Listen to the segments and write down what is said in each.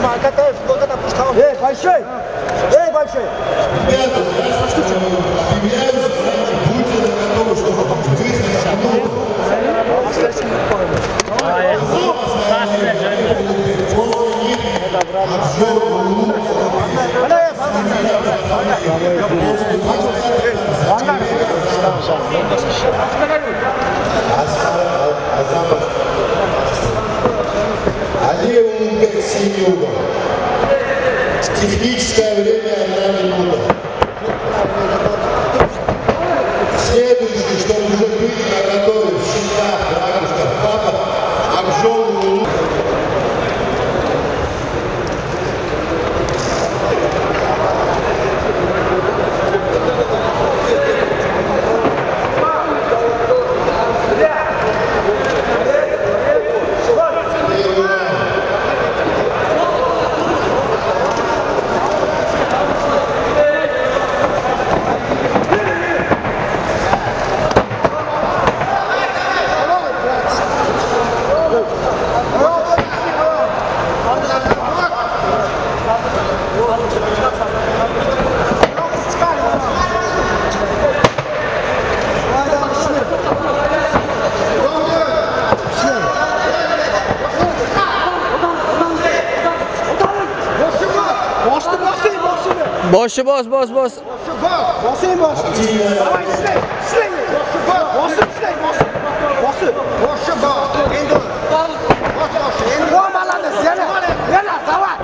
Эй, большой! Эй, большой! Ребята, объявляю сзади, будьте готовы, чтобы выходить а левым как синий угол. Техническое время 1 минута. Следующий, чтобы уже быть наготове в щитах, ракушках, папах, обжженную. Boshi bos. Bosing bosh. Davay ishlang. Bosib ishlang. Bosib. Boshi bos. Endi. Boshi. Endi bo'ladi. Yana davay.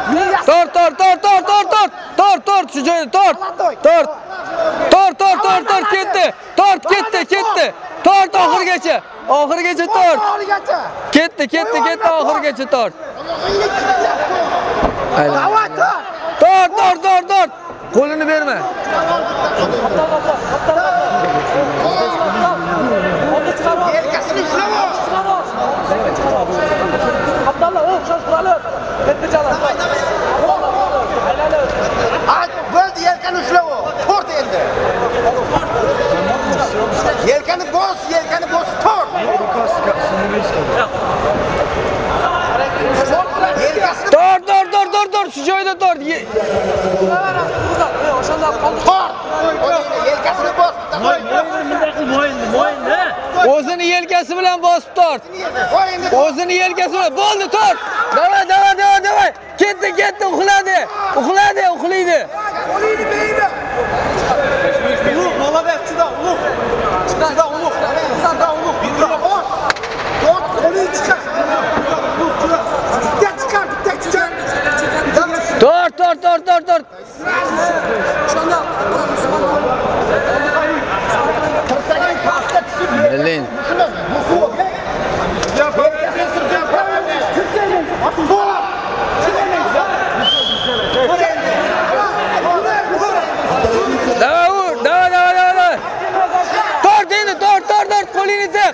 Tort shu joyda tort ketdi. Tort oxirigacha tort. Ketdi oxirigacha tort. Davay Tort. Qo'lini berma. Yelkasini ushlab ol. Abdullah, o'xshash quralib. Ketdichalar. Bo'ldi, yelkani ushlab ol. Tort endi. Yelkani bos, tort. Tort, shu joyda tort. Yelkasini bos. O'zini yelkasi bilan bosib tort. O'zini yelkasi bilan bo'ldi tort. Davay. Ketdi, uxlaydi. Qo'lingni beyni. Ulug' молодец, juda ulug'. Tort, qo'ling chiqar. Bitta chiqar. Tort. Berlin. Davay. Tort, qo'lingni tep.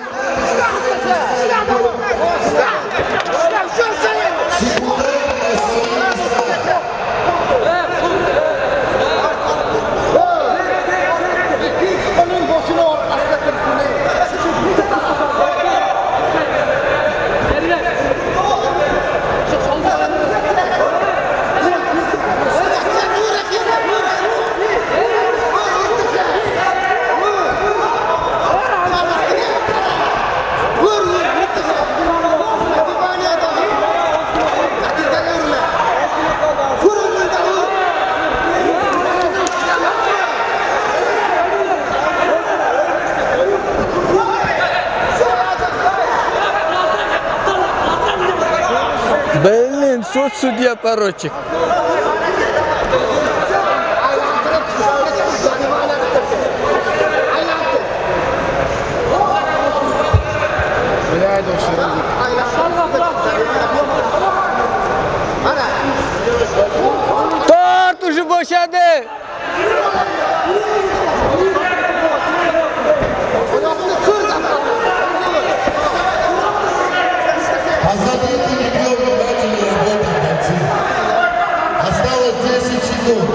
Berlin, судья поручик. Tort уже bo'shadi. Осталось 10 секунд.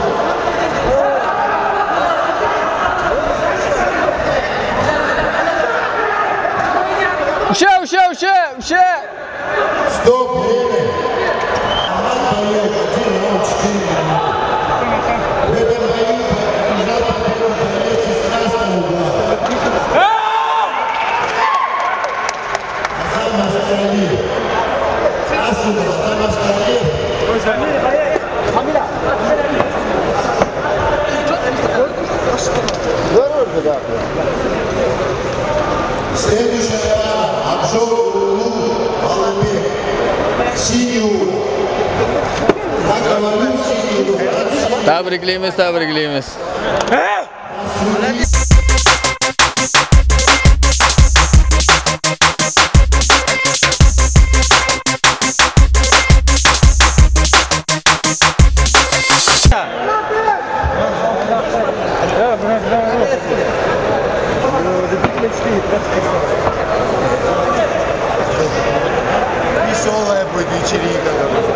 Usha. Стоп, время. Следующая пара. Обжор Улу, Алабек. Синий угол. На голову синий угол. Tabriklaymiz, tabriklaymiz. Веселая будет вечеринка.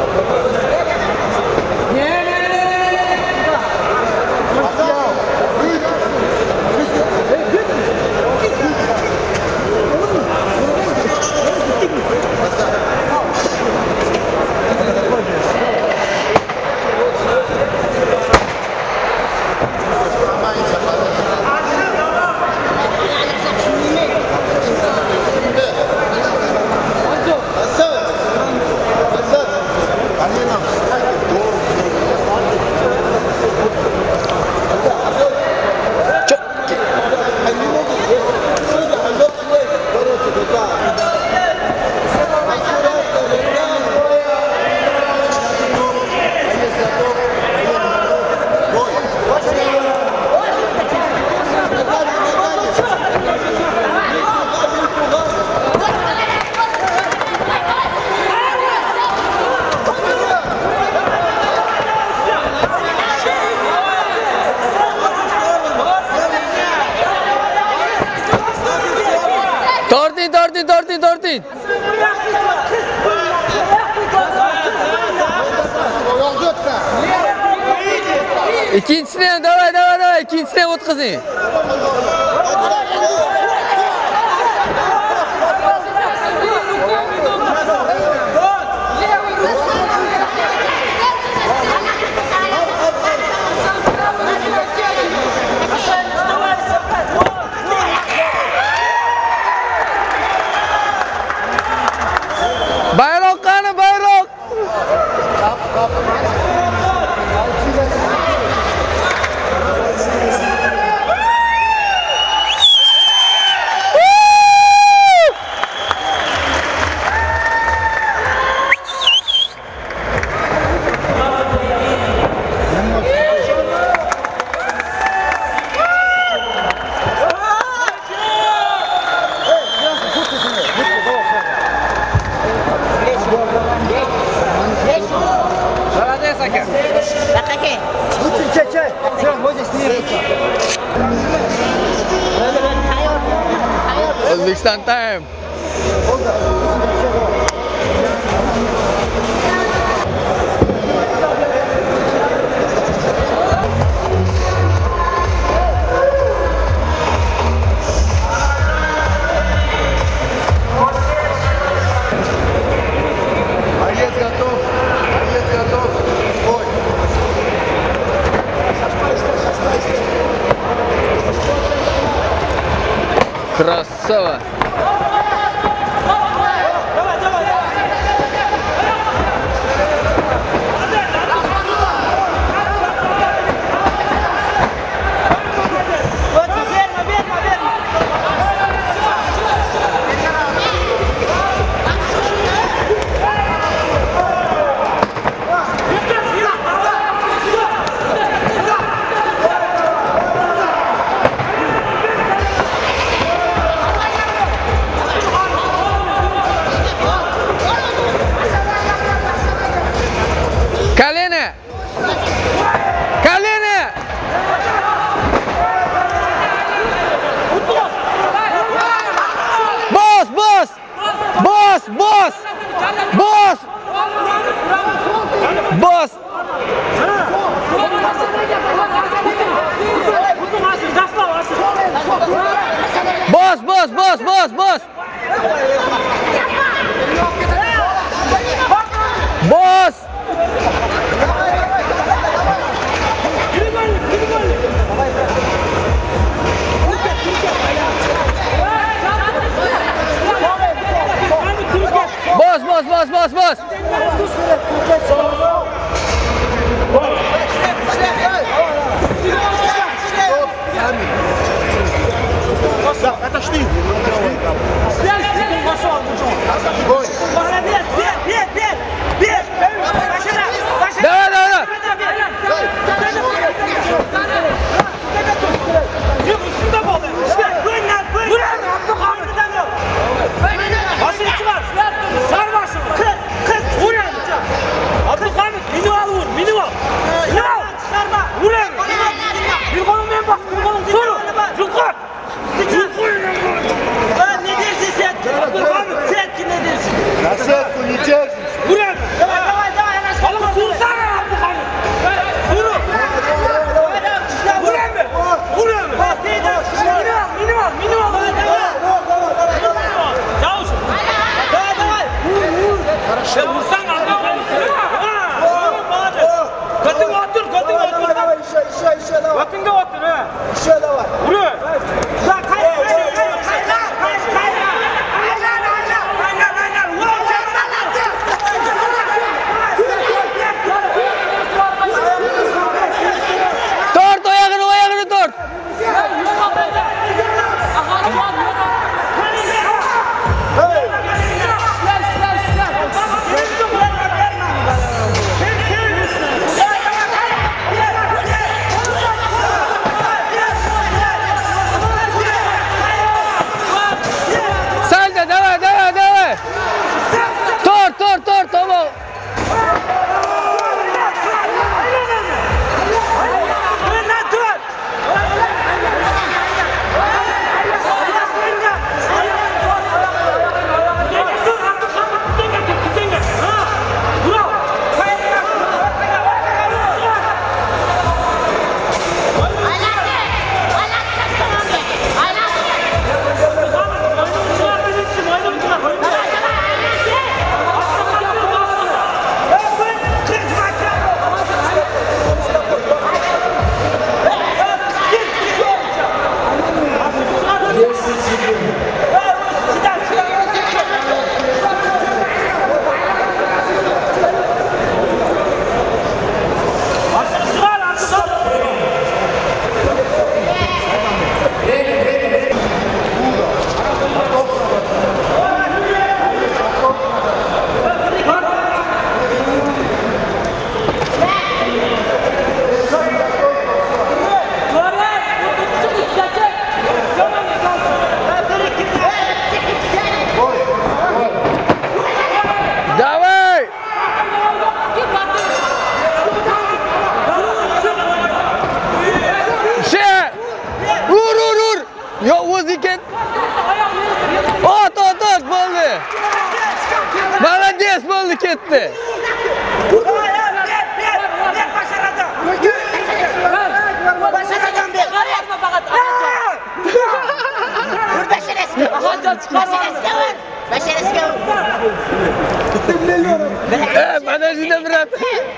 Tortin. İkincisini ham, davay, ikincisini ham o'tkazing. Bayroq qani, bayroq. Uzbekistan time. Красава! Boss! Boss! Ketdi. Подожди, брат.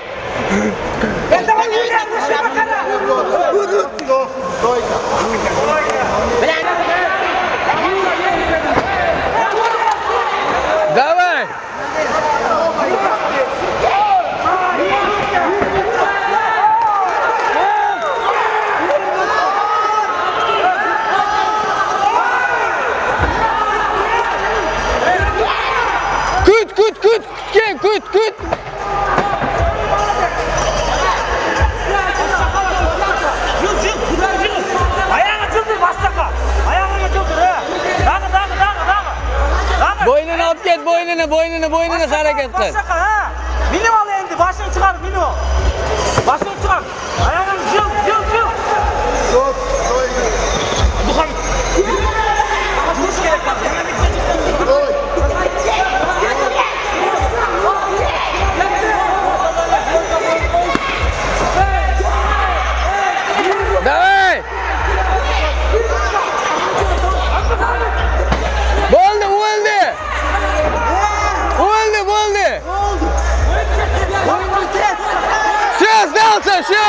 Давай. Küt. Ayağını çıldır başlaka. Ayağını çıldır. Dağı. Boynunu alıp get, boynunu hareket kıl. Başlaka ha. Minim al endi, başını çıkar minim. Başını çıkar. Ayağını cıl. Bukan. Duruş gerek var. Давай! Bo'ldi! Все, сдался, все!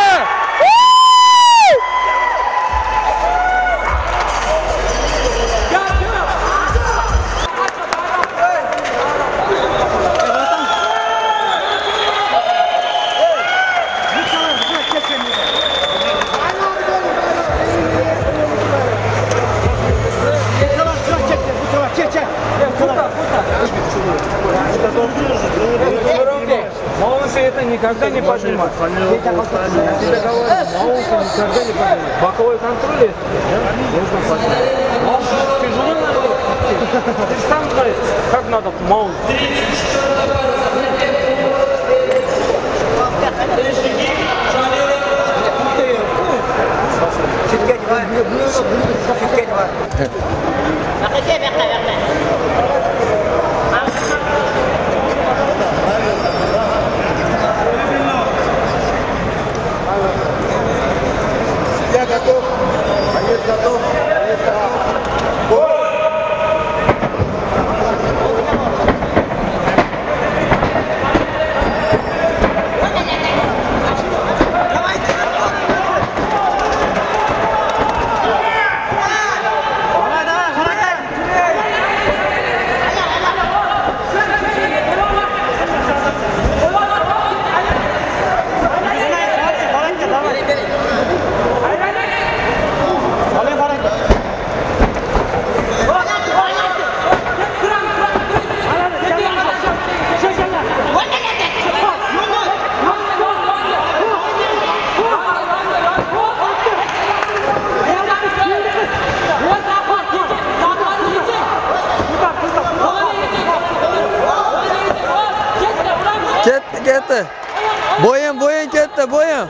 Маунсы это никогда не поднимать. Я тебе говорю, Маунсы никогда не поднимать. Боковой контроль есть, нужно поднять. Маунсы тяжело надо. Ты же сам знаешь, как надо Маунс. Bo'yin ketdi, bo'yin.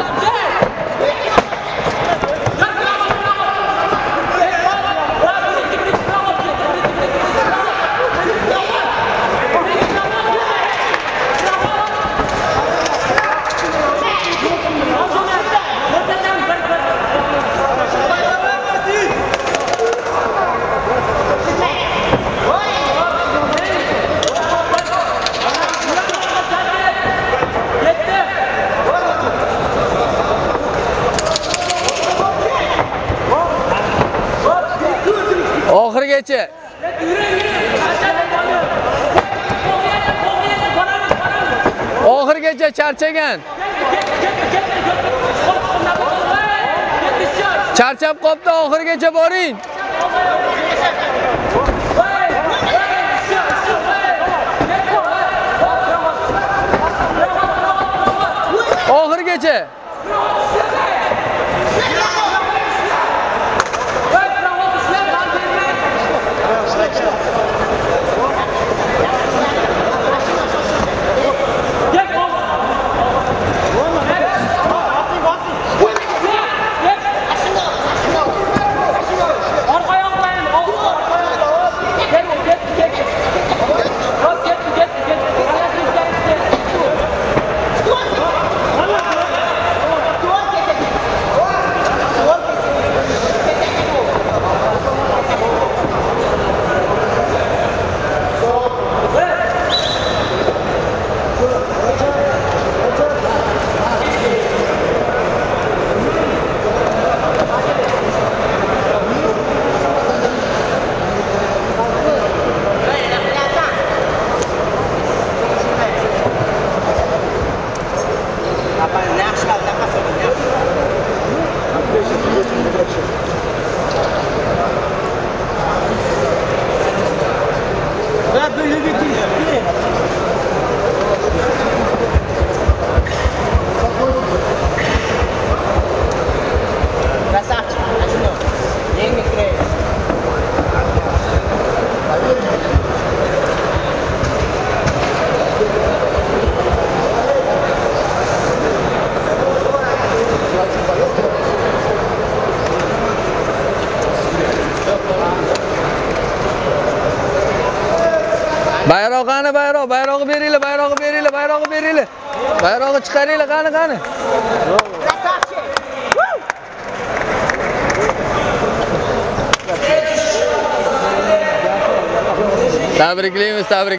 Oxirigacha. Oxirigacha charchagan. Charchab qopti, oxirigacha boring. Oxirigacha. Bayroq qani, bayroq, bayrog'i beringlar, bayrog'i beringlar, bayrog'i beringlar. Bayrog'i chiqaringlar, qani. Tabriklaymiz, tabrik.